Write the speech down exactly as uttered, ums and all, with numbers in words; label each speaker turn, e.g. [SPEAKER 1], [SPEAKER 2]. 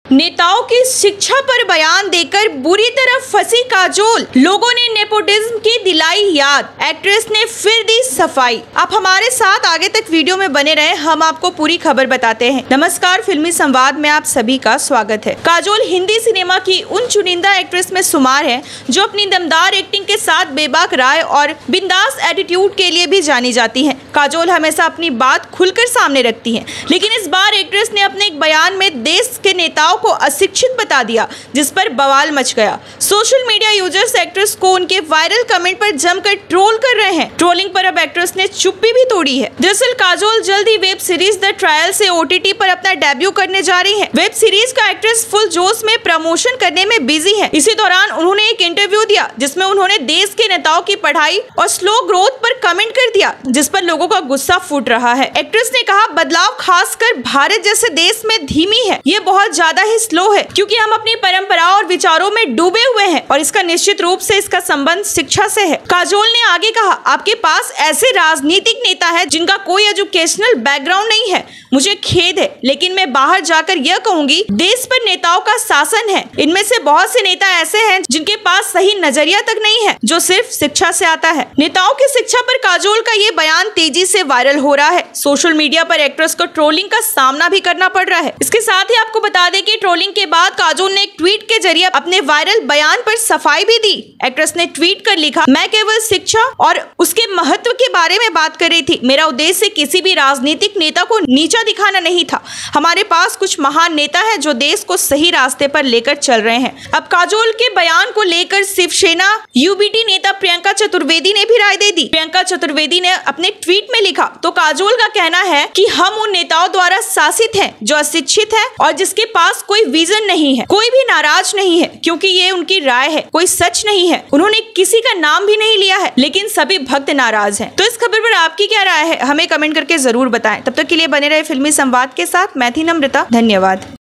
[SPEAKER 1] नेताओं की शिक्षा पर बयान देकर बुरी तरह फंसी काजोल, लोगों ने नेपोटिज्म की दिलाई याद, एक्ट्रेस ने फिर दी सफाई। आप हमारे साथ आगे तक वीडियो में बने रहे, हम आपको पूरी खबर बताते हैं। नमस्कार, फिल्मी संवाद में आप सभी का स्वागत है। काजोल हिंदी सिनेमा की उन चुनिंदा एक्ट्रेस में शुमार है जो अपनी दमदार एक्टिंग के साथ बेबाक राय और बिंदास एटीट्यूड के लिए भी जानी जाती है। काजोल हमेशा अपनी बात खुलकर सामने रखती है, लेकिन इस बार एक्ट्रेस ने अपने एक बयान में देश के नेताओं को अशिक्षित बता दिया, जिस पर बवाल मच गया। सोशल मीडिया यूजर्स एक्ट्रेस को उनके वायरल कमेंट पर जमकर ट्रोल कर रहे हैं। ट्रोलिंग पर अब एक्ट्रेस ने चुप्पी भी तोड़ी है। दरअसल काजोल जल्द ही वेब सीरीज द ट्रायल से ओटीटी पर अपना डेब्यू करने जा रही है। वेब सीरीज का एक्ट्रेस फुल जोश में प्रमोशन करने में बिजी है। इसी दौरान उन्होंने एक इंटरव्यू दिया जिसमें उन्होंने देश के नेताओं की पढ़ाई और स्लो ग्रोथ पर कमेंट कर दिया, जिस पर लोगों का गुस्सा फूट रहा है। एक्ट्रेस ने कहा, बदलाव खासकर भारत जैसे देश में धीमी है, ये बहुत ज्यादा ही स्लो है, क्योंकि हम अपनी परंपराओं और विचारों में डूबे हुए हैं और इसका निश्चित रूप से इसका संबंध शिक्षा से है। काजोल ने आगे कहा, आपके पास ऐसे राजनीतिक नेता है जिनका कोई एजुकेशनल बैकग्राउंड नहीं है। मुझे खेद है, लेकिन मैं बाहर जाकर यह कहूंगी, देश पर नेताओं का शासन है। इनमें से बहुत से नेता ऐसे हैं जिनके पास सही नजरिया तक नहीं है, जो सिर्फ शिक्षा से आता है। नेताओं की शिक्षा पर काजोल का ये बयान तेजी से वायरल हो रहा है। सोशल मीडिया पर एक्ट्रेस को ट्रोलिंग का सामना भी करना पड़ रहा है। इसके साथ ही आपको बता दें कि ट्रोलिंग के बाद काजोल ने एक ट्वीट के जरिए अपने वायरल बयान पर सफाई भी दी। एक्ट्रेस ने ट्वीट कर लिखा, मैं केवल शिक्षा और उसके महत्व के बारे में बात कर रही थी। मेरा उद्देश्य किसी भी राजनीतिक नेता को नीचा दिखाना नहीं था। हमारे पास कुछ महान नेता हैं जो देश को सही रास्ते पर लेकर चल रहे हैं। अब काजोल के बयान को लेकर शिवसेना यूबीटी नेता प्रियंका चतुर्वेदी ने भी राय दे दी। प्रियंका चतुर्वेदी ने अपने ट्वीट में लिखा, तो काजोल का कहना है कि हम उन नेताओं द्वारा शासित हैं जो अशिक्षित हैं और जिसके पास कोई विजन नहीं है। कोई भी नाराज नहीं है, क्योंकि ये उनकी राय है, कोई सच नहीं है। उन्होंने किसी का नाम भी नहीं लिया है, लेकिन सभी भक्त नाराज हैं। तो इस खबर पर आपकी क्या राय है, हमें कमेंट करके जरूर बताएं। तब तक के लिए बने रहे फिल्मी संवाद के साथ। मैं थी नम्रता, धन्यवाद।